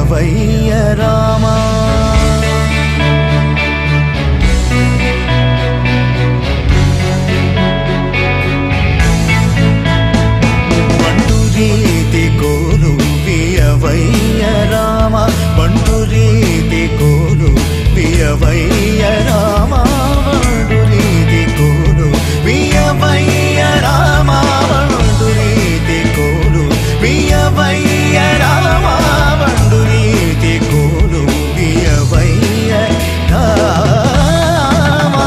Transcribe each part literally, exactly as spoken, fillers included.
వియవయ్య రామా బంటు రీతి కోలు వియవయ్య రామా బంటు రీతి కోలు వియవయ్య రామా బంటు రీతి కోలు వియవయ్య రామా బంటు రీతి కోలు వియవయ్య రామా బంటు రీతి కోలు వియవయ్య Rama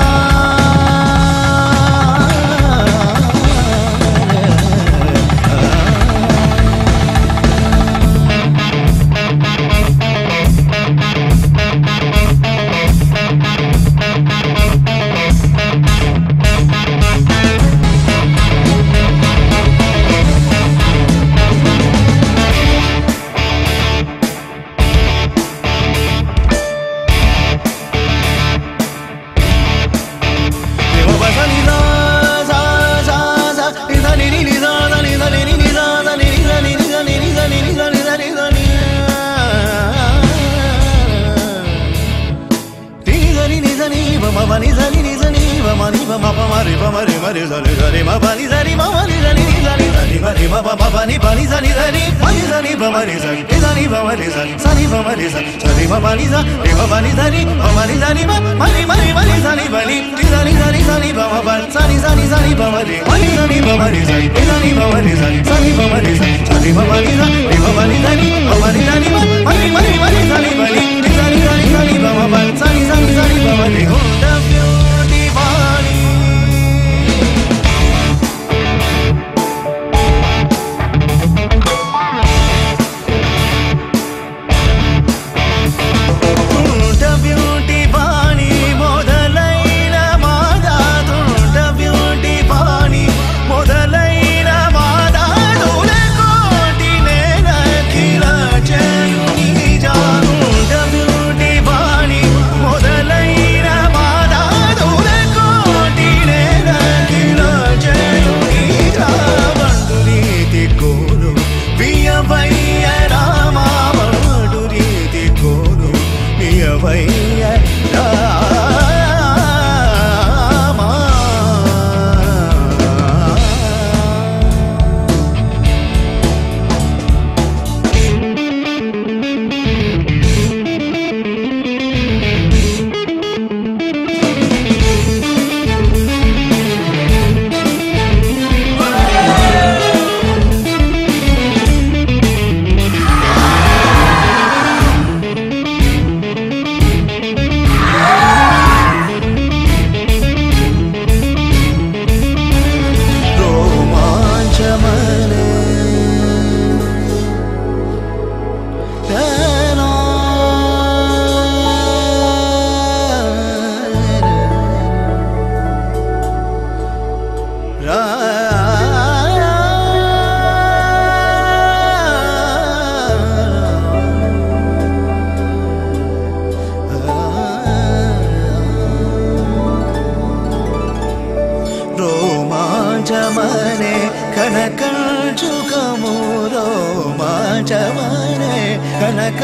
Mani zani ni zani va mani va ma pa ma re va ma re ma re zani zani ma pa ni zani ma ma ni zani ni zani zani ma re ma pa pa pa ni pa ni zani zani ma ni zani va ma re zani ni zani va ma re zani zani va ma re zani zani ma pa ni za re ma pa ni zani ma ma ni zani ma ma ni ma ni ma ni zani va ni ni zani zani zani va ma pa zani zani zani va ma re ma ni zani va ma re zani ni zani va ma re zani zani va ma re zani zani ma pa ni za re ma pa ni zani ma ma ni zani ma ma ni ma ni ma ni zani va ni ni zani zani zani va ma pa zani zani zani va ma re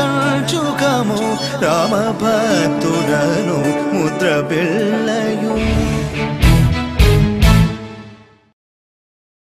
Rama భక్తులను ముద్ర బిళ్ళయు